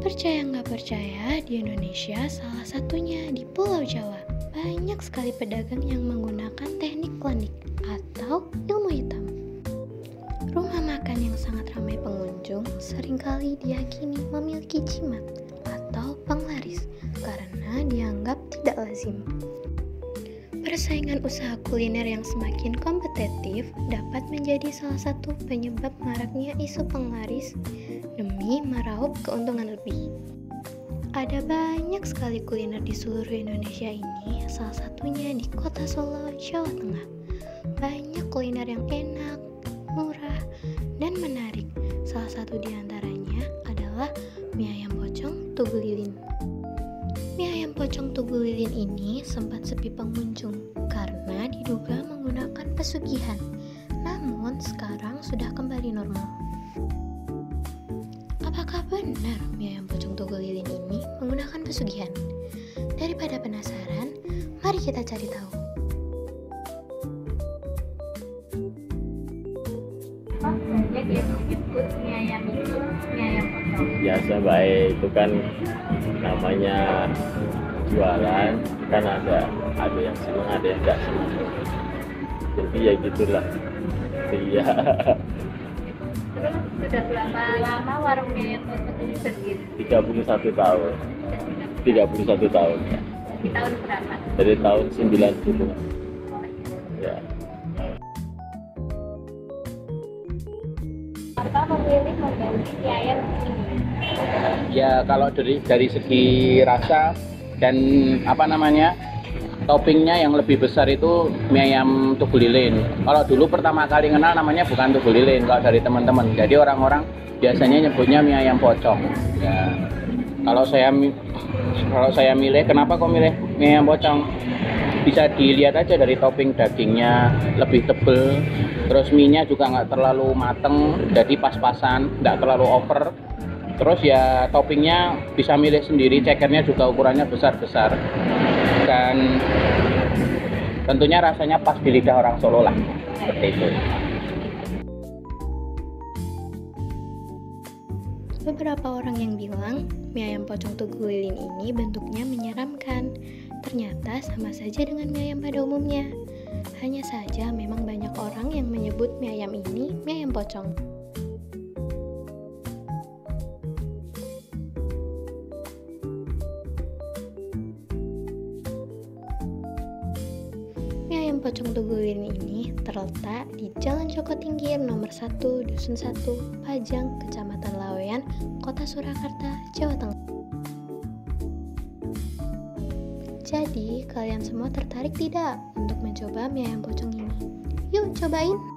Percaya nggak percaya, di Indonesia salah satunya di Pulau Jawa, banyak sekali pedagang yang menggunakan teknik klinik atau ilmu hitam. Rumah makan yang sangat ramai pengunjung seringkali diyakini memiliki jimat atau penglaris karena dianggap tidak lazim. Persaingan usaha kuliner yang semakin kompetitif dapat menjadi salah satu penyebab maraknya isu penglaris demi meraup keuntungan lebih. Ada banyak sekali kuliner di seluruh Indonesia ini, salah satunya di kota Solo, Jawa Tengah. Banyak kuliner yang enak, murah, dan menarik. Salah satu di antaranya adalah mie ayam pocong Tugu Lilin. Mie ayam pocong Tugu Lilin ini sempat sepi pengunjung karena diduga menggunakan pesugihan. Namun sekarang sudah kembali normal. Apakah benar mie ayam pocong Tugu Lilin ini menggunakan pesugihan? Daripada penasaran, mari kita cari tahu. Banyak yang menyebut mie ayam itu mie ayam pocong. Biasa baik, itu kan namanya jualan, kan ada yang senang, ada yang enggak senang. Jadi ya gitulah. Iya. Terus sudah berapa lama warung mie ayam pocong ini berdiri? 31 tahun. 31 tahun ya. Di tahun berapa? Dari tahun 90. Ya. Apa memilih mengganti mie ayam ini? Ya kalau dari segi rasa dan toppingnya yang lebih besar itu mie ayam Tugu Lilin. Kalau dulu pertama kali kenal namanya bukan Tugu Lilin kalau dari teman-teman. Jadi orang-orang biasanya nyebutnya mie ayam pocong. Ya. Kalau saya milih, kenapa kok milih mie ayam pocong? Bisa dilihat aja dari topping dagingnya lebih tebel, terus mie-nya juga nggak terlalu mateng, jadi pas-pasan, nggak terlalu over. Terus ya toppingnya bisa milih sendiri, cekernya juga ukurannya besar-besar, dan tentunya rasanya pas di lidah orang Solo lah, seperti itu. Beberapa orang yang bilang mie ayam pocong Tugu Lilin ini bentuknya menyeramkan. Ternyata sama saja dengan mie ayam pada umumnya. Hanya saja memang banyak orang yang menyebut mie ayam ini mie ayam pocong. Mie ayam pocong Tugu Lilin ini terletak di Jalan Joko Tingkir nomor 1, Dusun 1, Pajang, Kecamatan Laweyan, Kota Surakarta, Jawa Tengah. Jadi, kalian semua tertarik tidak untuk mencoba mie ayam pocong ini? Yuk, cobain!